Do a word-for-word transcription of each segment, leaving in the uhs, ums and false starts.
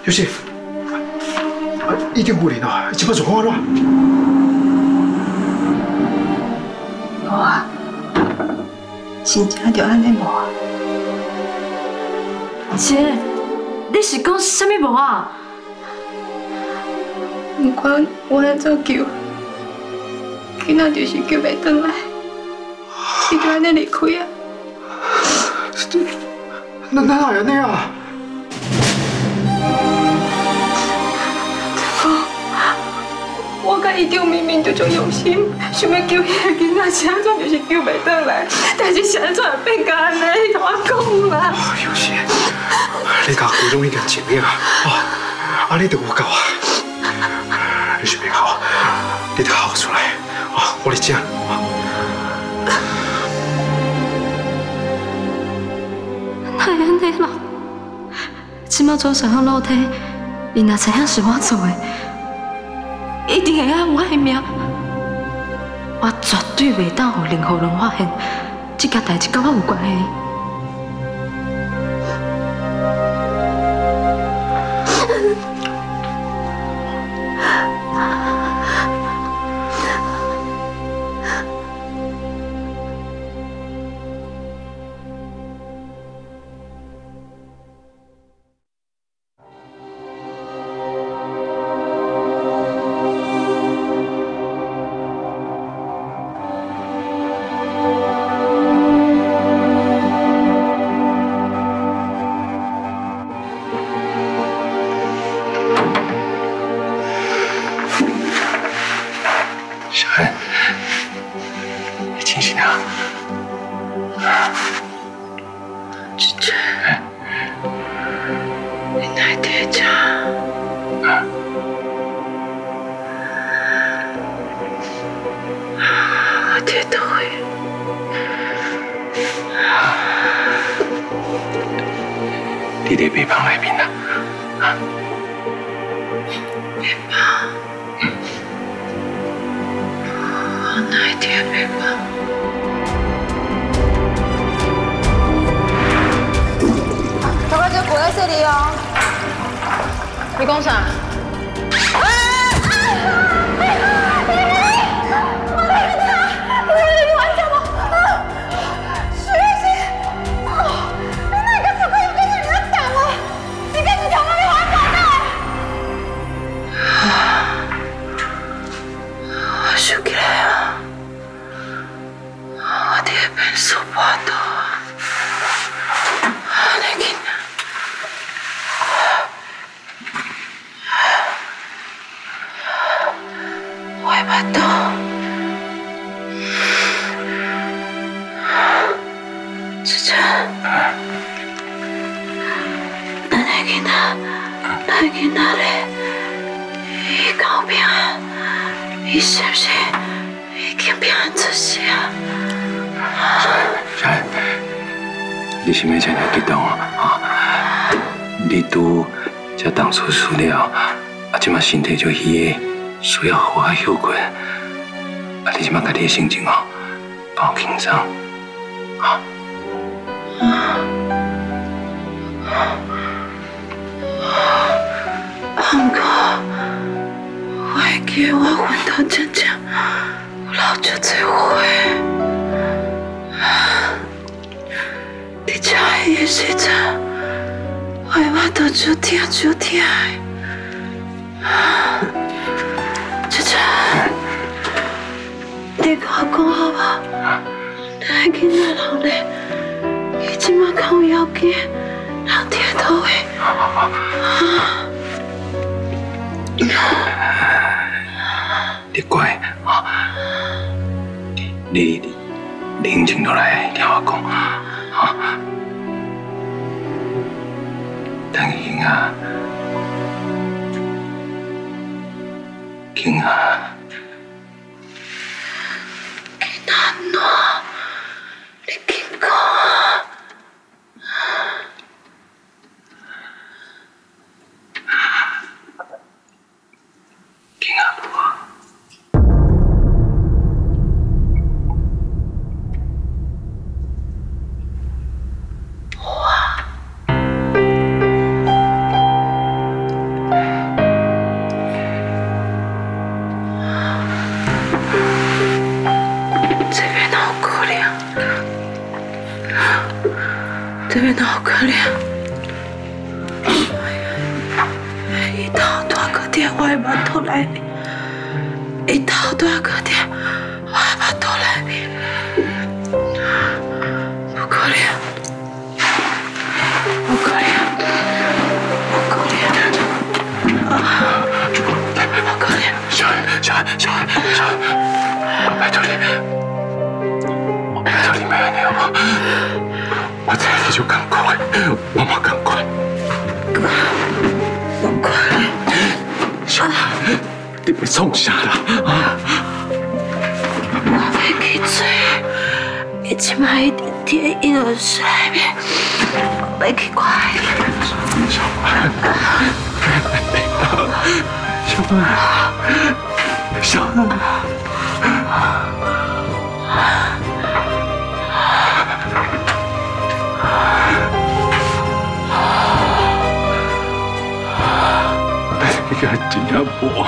有事，已经有人了，即摆状况安怎？ 无啊，真正就安尼无啊。 姐，你是讲啥物无啊？ 不管我安怎救，囡仔就是救袂转来，伊就安尼离开啊。 那哪会安尼啊？ 我甲医长明明就足用心，想要救迄个囡仔，是安怎就是救袂转来，但是是安怎会变甲安尼？你同我讲啦！ 有事，你甲规拢已经证明啊，哦，啊你着有够啊！你是别哭，你得哭出来，哦，我来讲。 哪会安尼啦？即摆走上向楼梯，伊若知影是我做的。一定会爱我的命，我绝对袂当让任何人发现这件代志跟我有关系。 你伫病房内面啦，啊？ 病房？嗯。我哪会伫病房？ 大哥，这过来这里哦。你讲啥？ 你是要真了激动啊？你拄才动手术了，啊，即马身体就虚的，需要好好休困。啊，你即马家己的心情哦，放轻松，啊。 不过，我会记得我昏头渐渐，有流足多血。你吃伊的时阵，我的腹肚就痛就痛的。姐姐，你甲我讲好无？那个囡仔老呢？伊即马敢有要紧？人跌倒的。 你乖啊！你你冷静落来，听我讲啊！等囡仔，囡仔， 囡仔安怎？你紧讲啊！ 囡仔无啊。 这边好可怜。一头大个点，我把头来面；一头大个点，我把头来面。不可怜，不可怜，不可怜啊！好可怜。 小安，小安，小安，小安，我拜托你，我拜托你买安尼好不好？我这你就赶快，我冇赶快。 不可怜。 小安，你要创啥啦？啊！ 我要去做，你即摆一定伫婴儿室内面，我要去看。 小安，小安，小安。你个真阿婆，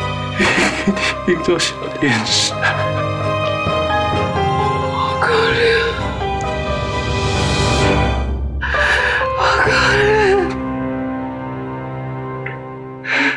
你做小电视， 好可怜。